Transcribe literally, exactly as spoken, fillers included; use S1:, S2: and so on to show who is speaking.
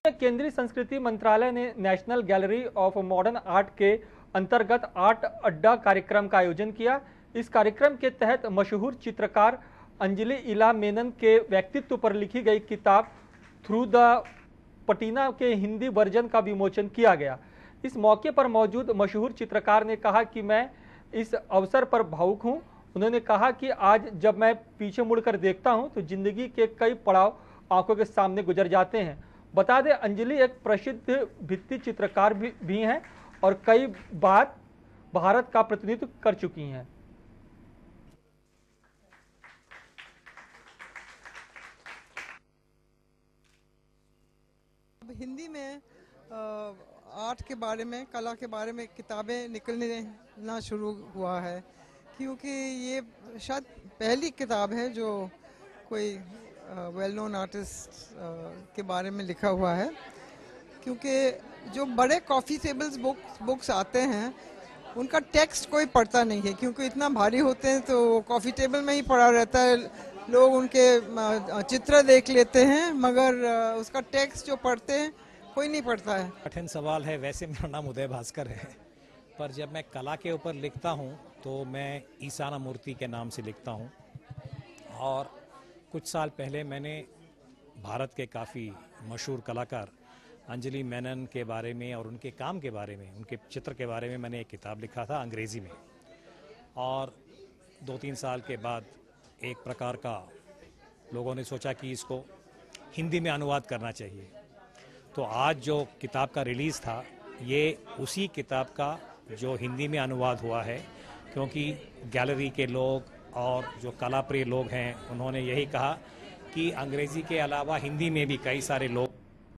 S1: केंद्रीय संस्कृति मंत्रालय ने national gallery of modern art के अंतर्गत आर्ट अड्डा कार्यक्रम का आयोजन किया। इस कार्यक्रम के तहत मशहूर चित्रकार अंजलि इला मेनन के व्यक्तित्व पर लिखी गई किताब थ्रू द पटीना के हिंदी वर्जन का विमोचन किया गया। इस मौके पर मौजूद मशहूर चित्रकार ने कहा कि मैं इस अवसर पर भावुक हूं। उन्होंने कहा कि आज जब मैं पीछे मुड़कर देखता हूं तो जिंदगी के कई पड़ाव आंखों के सामने गुजर जाते हैं। बता दें, अंजलि एक प्रसिद्ध भित्ति चित्रकार भी, भी हैं और कई बार भारत का प्रतिनिधित्व कर चुकी हैं।
S2: अब हिंदी में आर्ट के बारे में, कला के बारे में किताबें निकलना शुरू हुआ है, क्योंकि ये शायद पहली किताब है जो कोई वेल नोन आर्टिस्ट के बारे में लिखा हुआ है। क्योंकि जो बड़े कॉफ़ी टेबल्स बुक्स बुक्स आते हैं उनका टेक्स्ट कोई पढ़ता नहीं है, क्योंकि इतना भारी होते हैं तो कॉफ़ी टेबल में ही पड़ा रहता है। लोग उनके चित्र देख लेते हैं मगर उसका टेक्स्ट जो पढ़ते हैं कोई नहीं पढ़ता है।
S3: कठिन सवाल है। वैसे मेरा नाम उदय भास्कर है, पर जब मैं कला के ऊपर लिखता हूँ तो मैं ईशाना मूर्ति के नाम से लिखता हूँ। और कुछ साल पहले मैंने भारत के काफ़ी मशहूर कलाकार अंजलि मेनन के बारे में और उनके काम के बारे में, उनके चित्र के बारे में मैंने एक किताब लिखा था अंग्रेज़ी में। और दो तीन साल के बाद एक प्रकार का लोगों ने सोचा कि इसको हिंदी में अनुवाद करना चाहिए। तो आज जो किताब का रिलीज़ था ये उसी किताब का जो हिंदी में अनुवाद हुआ है, क्योंकि गैलरी के लोग और जो कला प्रिय लोग हैं उन्होंने यही कहा कि अंग्रेज़ी के अलावा हिंदी में भी कई सारे लोग